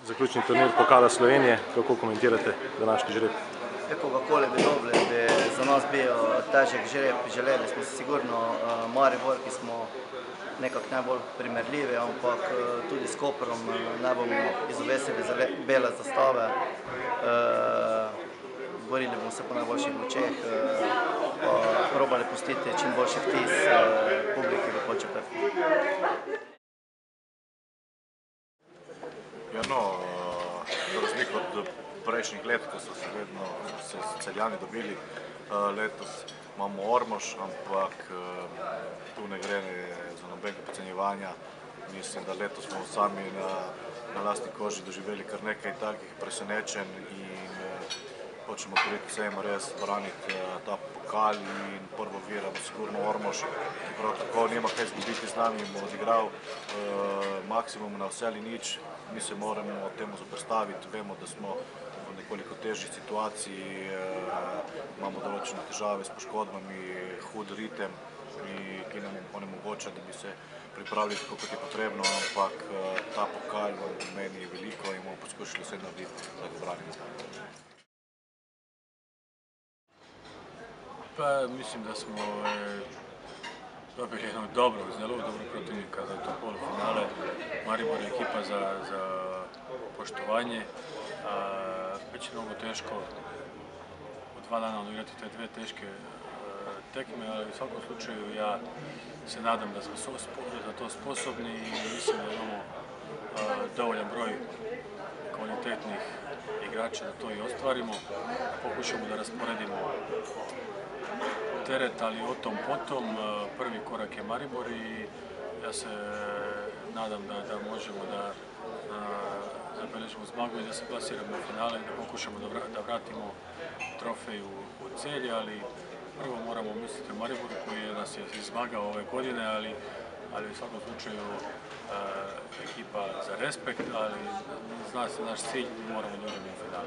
Zaključni turnir Pokala Slovenije, kako komentirate današnji žreb? Kakorkoli bi dobili, bi za nas bil težek žreb. Želeli smo si sigurno Maribor, ki smo nekako najbolj primerljivi, ampak tudi s Koprom ne bomo izobesili bele zastave. Borili bomo se po najboljših močeh, pa probali pustiti čim boljši vtis publiki v Podčetrtku. Ja, no, za razliko od prejšnjih let, ko so se vedno Celjani dobili, letos imamo Ormož, ampak tu ne gre za nobenega podcenjevanja. Mislim, da letos smo sami na lastni koži doživeli kar nekaj takih presenečenj in hočemo priti vsem res braniti ta pokal in prvo viramo sigurno Ormož, ki prav tako nima kaj izgubiti z nami, bo odigral maksimum na vse ali nič. Mi se moramo temu zoperstaviti, vemo, da smo v nekoliko težji situaciji, imamo določene težave s poškodbami, hud ritem, ki nam onemogoča, da bi se pripravili tako, kot je potrebno, ampak ta pokal meni je veliko in bomo poskušali vse narediti, da ga branimo. Pa mislim, da smo dobili jednog dobrog, zelo dobrog protivnika za to polufinale. Maribor je ekipa za poštovanje. Već je mnogo teško u 2 dana odigrati te dve teške tekme, ali u svakom slučaju ja se nadam da smo za to sposobni i mislim da imamo dovoljan broj kvalitetnih igrača da to i ostvarimo. Pokušamo da rasporedimo teret, ali o tom potom. Prvi korak je Maribor i ja se nadam da možemo da zabeležimo zmagu i da se plasiramo u finale i da pokušamo da vratimo trofej u Celje, ali prvo moramo misliti o Mariboru koji nas je izmagao ove godine, ali u svakom slučaju ekipa za respekt, ali zna se naš cilj i moramo da uđemo u finale.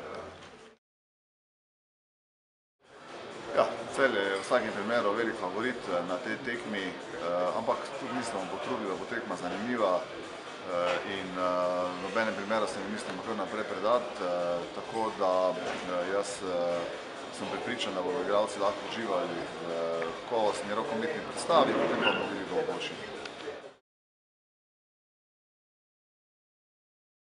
Ja, Celje je v vsakem primeru velik favorit na tej tekmi, ampak tudi mi se bomo potrudili, da bo tekma zanimiva in v nobenem primeru se ne mislimo kar naprej predati, tako da jaz sem prepričan, da bodo igralci lahko uživali v kakovostni rokometni predstavi, potem pa bomo videli, kdo bo boljši.